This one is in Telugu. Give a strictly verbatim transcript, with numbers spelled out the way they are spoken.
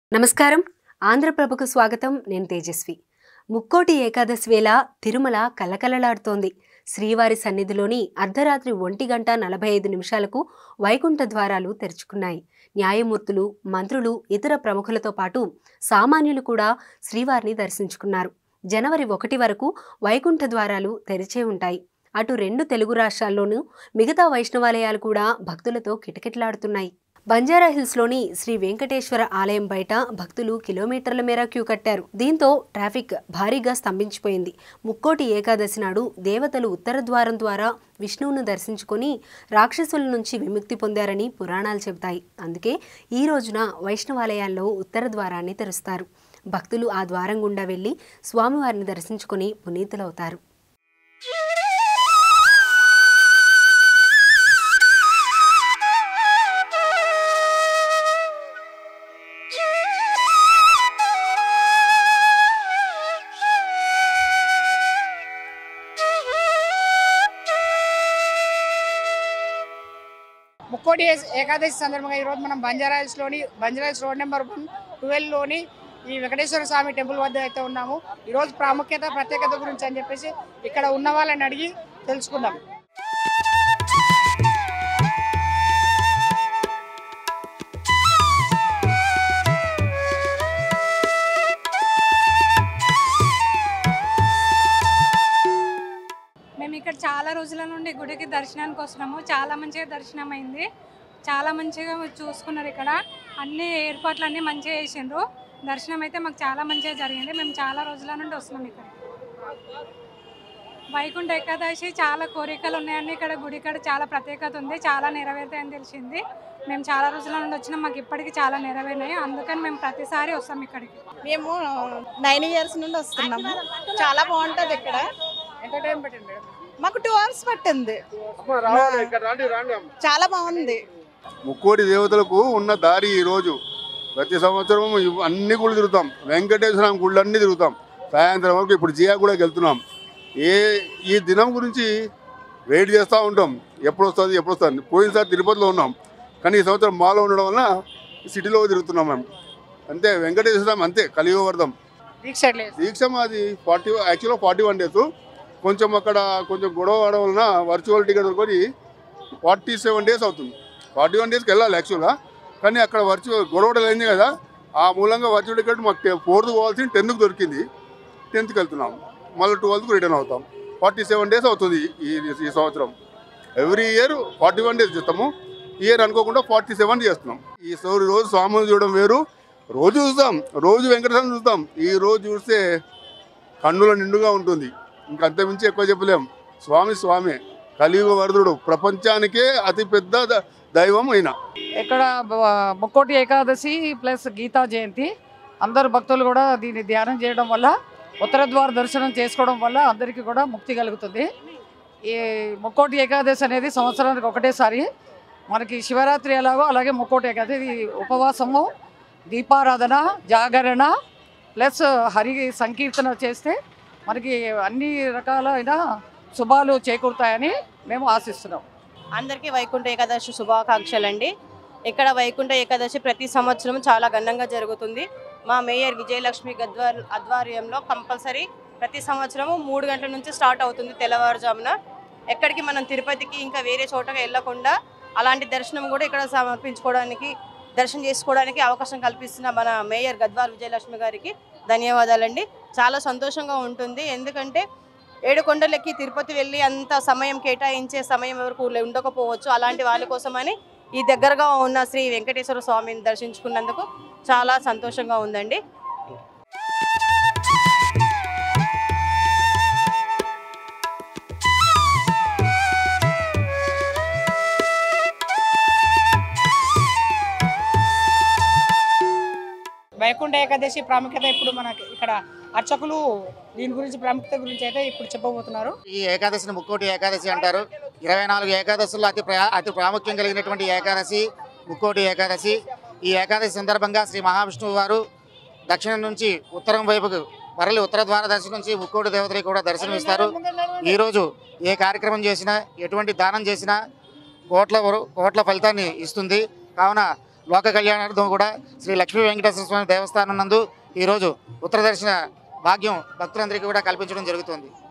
నమస్కారం ఆంధ్రప్రభకు స్వాగతం నేను తేజస్వి ముక్కోటి ఏకాదశి వేళ తిరుమల కలకలలాడుతోంది శ్రీవారి సన్నిధిలోని అర్ధరాత్రి ఒంటి గంట నలభై ఐదు నిమిషాలకు వైకుంఠ ద్వారాలు తెరుచుకున్నాయి న్యాయమూర్తులు మంత్రులు ఇతర ప్రముఖులతో పాటు సామాన్యులు కూడా శ్రీవారిని దర్శించుకున్నారు జనవరి ఒకటి వరకు వైకుంఠ ద్వారాలు తెరిచే ఉంటాయి అటు రెండు తెలుగు రాష్ట్రాల్లోనూ మిగతా వైష్ణవాలయాలు కూడా భక్తులతో కిటకిటలాడుతున్నాయి బంజారా హిల్స్లోని శ్రీ వెంకటేశ్వర ఆలయం బయట భక్తులు కిలోమీటర్ల మేర క్యూ కట్టారు దీంతో ట్రాఫిక్ భారీగా స్తంభించిపోయింది ముక్కోటి ఏకాదశి నాడు దేవతలు ఉత్తర ద్వారం ద్వారా విష్ణువును దర్శించుకొని రాక్షసుల నుంచి విముక్తి పొందారని పురాణాలు చెబుతాయి అందుకే ఈ రోజున వైష్ణవాలయాల్లో ఉత్తర ద్వారాన్ని తెరుస్తారు భక్తులు ఆ ద్వారం గుండా వెళ్లి స్వామివారిని దర్శించుకొని పునీతులవుతారు ముక్కోటి ఏకాదశి సందర్భంగా ఈరోజు మనం బంజారా హిల్స్లోని Banjara hills road number one ట్వెల్వ్లోని ఈ వెంకటేశ్వర స్వామి టెంపుల్ వద్ద అయితే ఉన్నాము ఈరోజు ప్రాముఖ్యత ప్రత్యేకత గురించి అని చెప్పేసి ఇక్కడ ఉన్న వాళ్ళని అడిగి తెలుసుకుందాం. మేము ఇక్కడ చాలా రోజుల నుండి గుడికి దర్శనానికి వస్తున్నాము చాలా మంచిగా దర్శనం అయింది చాలా మంచిగా చూసుకున్నారు ఇక్కడ అన్ని ఏర్పాట్లు అన్నీ మంచిగా చేసిండ్రు దర్శనం అయితే మాకు చాలా మంచిగా జరిగింది మేము చాలా రోజుల నుండి వస్తున్నాం ఇక్కడ వైకుంఠ ఏకాదశి చాలా కోరికలు ఉన్నాయని ఇక్కడ గుడి ఇక్కడ చాలా ప్రత్యేకత ఉంది చాలా నెరవేరుతాయని తెలిసింది మేము చాలా రోజుల నుండి వచ్చినాం మాకు ఇప్పటికీ చాలా నెరవేరినాయి అందుకని మేము ప్రతిసారి వస్తాం ఇక్కడికి మేము నైన్ ఇయర్స్ నుండి వస్తున్నాము చాలా బాగుంటుంది ఇక్కడ ఎంత టైం పెట్టండి మేడం? మాకు టూ అవర్స్ పట్టింది చాలా బాగుంది. ముక్కోటి దేవతలకు ఉన్న దారి ఈరోజు ప్రతి సంవత్సరం అన్ని గుళ్ళు తిరుగుతాం వెంకటేశ్వర గుళ్ళు అన్నీ తిరుగుతాం సాయంత్రం వరకు ఇప్పుడు జియా కూడా వెళ్తున్నాం ఏ ఈ దినం గురించి వెయిట్ చేస్తూ ఉంటాం ఎప్పుడు వస్తుంది ఎప్పుడు వస్తుంది పోయినసారి తిరుపతిలో ఉన్నాం కానీ ఈ సంవత్సరం మాలో ఉండడం వలన సిటీలో తిరుగుతున్నాం మేము అంతే వెంకటేశ్వరం అంతే కలియుగవర్ధం దీక్ష దీక్ష మాది ఫార్టీ యాక్చువల్గా ఫార్టీ వన్ డేస్ కొంచెం అక్కడ కొంచెం గొడవ అవడం వలన వర్చువల్ టికెట్ దొరుకుని ఫార్టీ సెవెన్ డేస్ అవుతుంది ఫార్టీ వన్ డేస్కి వెళ్ళాలి యాక్చువల్గా కానీ అక్కడ వర్చువల్ గొడవలు అయింది కదా ఆ మూలంగా వర్చువల్ టికెట్ మాకు ఫోర్త్ పోవాల్సింది టెన్త్కి దొరికింది టెన్త్కి వెళ్తున్నాం మళ్ళీ ట్వెల్త్కి రిటర్న్ అవుతాం ఫార్టీ సెవెన్ డేస్ అవుతుంది ఈ ఈ సంవత్సరం every year forty one days చేస్తాము ఈ ఇయర్ అనుకోకుండా ఫార్టీ సెవెన్ చేస్తున్నాం ఈ సౌరి రోజు స్వాములు చూడడం వేరు రోజు చూస్తాం రోజు వెంకటేశ్వరం చూస్తాం ఈ రోజు చూస్తే కన్నుల నిండుగా ఉంటుంది ఇంకంతమించి ఎక్కువ చెప్పలేం స్వామి స్వామి కలియుగ వరదుడు ప్రపంచానికే అతిపెద్ద దైవం అయినా ఇక్కడ ముక్కోటి ఏకాదశి ప్లస్ గీతా జయంతి అందరు భక్తులు కూడా దీన్ని ధ్యానం చేయడం వల్ల ఉత్తర ద్వార దర్శనం చేసుకోవడం వల్ల అందరికీ కూడా ముక్తి కలుగుతుంది ఈ ముక్కోటి ఏకాదశి అనేది సంవత్సరానికి ఒకటేసారి మనకి శివరాత్రి ఎలాగో అలాగే ముక్కోటి ఏకాదశి ఉపవాసము దీపారాధన జాగరణ ప్లస్ హరి సంకీర్తన చేస్తే మనకి అన్ని రకాలైన శుభాలు చేకూరుతాయని మేము ఆశిస్తున్నాం. అందరికీ వైకుంఠ ఏకాదశి శుభాకాంక్షలు అండి. ఇక్కడ వైకుంఠ ఏకాదశి ప్రతి సంవత్సరం చాలా ఘనంగా జరుగుతుంది. మా మేయర్ విజయలక్ష్మి గద్వార్ ఆధ్వర్యంలో కంపల్సరీ ప్రతి సంవత్సరము మూడు గంటల నుంచి స్టార్ట్ అవుతుంది తెల్లవారుజామున. ఎక్కడికి మనం తిరుపతికి ఇంకా వేరే చోటకి వెళ్ళకుండా అలాంటి దర్శనం కూడా ఇక్కడ సమర్పించుకోవడానికి దర్శనం చేసుకోవడానికి అవకాశం కల్పిస్తున్న మన మేయర్ గద్వార్ విజయలక్ష్మి గారికి ధన్యవాదాలండి. చాలా సంతోషంగా ఉంటుంది ఎందుకంటే ఏడు కొండలకి తిరుపతి వెళ్ళి అంత సమయం కేటాయించే సమయం వరకు ఉండకపోవచ్చు అలాంటి వాళ్ళ కోసమని ఈ దగ్గరగా ఉన్న శ్రీ వెంకటేశ్వర స్వామిని దర్శించుకున్నందుకు చాలా సంతోషంగా ఉందండి. వైకుంఠ ఏకాదశి ప్రాముఖ్యత ఇప్పుడు మనకి ఇక్కడ అర్చకులు దీని గురించి ప్రాముఖ్యత గురించి అయితే ఇప్పుడు చెప్పబోతున్నారు. ఈ ఏకాదశిని ముక్కోటి ఏకాదశి అంటారు. ఇరవై నాలుగు ఏకాదశుల్లో అతి అతి ప్రాముఖ్యం కలిగినటువంటి ఏకాదశి ముక్కోటి ఏకాదశి. ఈ ఏకాదశి సందర్భంగా శ్రీ మహావిష్ణువు వారు దక్షిణం నుంచి ఉత్తరం వైపుకు మరలి ఉత్తర ద్వార దర్శనం నుంచి ముక్కోటి దేవతలకు కూడా దర్శనమిస్తారు. ఈరోజు ఏ కార్యక్రమం చేసినా ఎటువంటి దానం చేసినా కోట్ల కోట్ల ఫలితాన్ని ఇస్తుంది. కావున లోక కళ్యాణార్థం కూడా శ్రీ లక్ష్మీ వెంకటేశ్వర స్వామి దేవస్థానం నందు ఈరోజు ఉత్తర దర్శన భాగ్యం భక్తులందరికీ కూడా కల్పించడం జరుగుతుంది.